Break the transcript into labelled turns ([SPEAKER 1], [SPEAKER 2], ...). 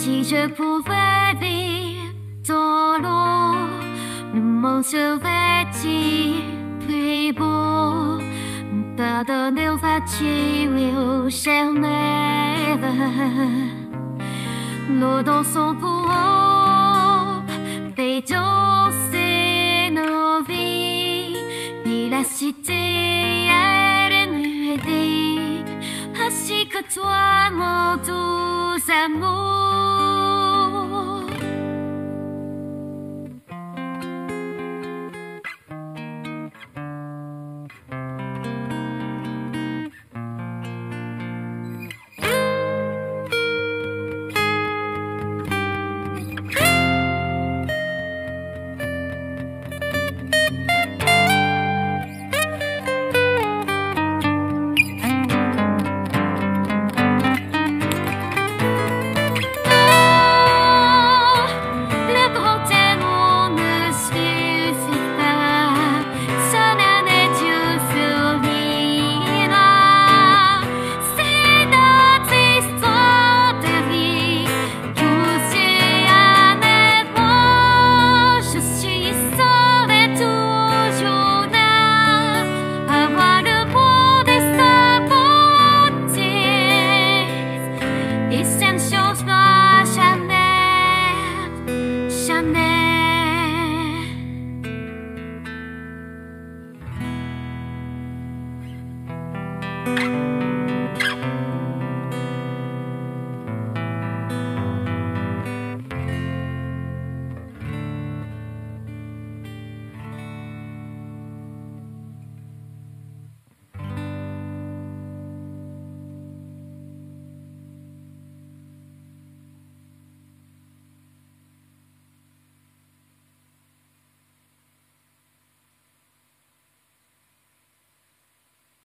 [SPEAKER 1] Si je pouvais vivre dans l'eau, le monde serait-il plus beau? Pardonnez-vous, cher mère, l'eau dans son courant fait danser nos vies. Et la cité, elle nous dit, ainsi que toi, mon doux amour. Et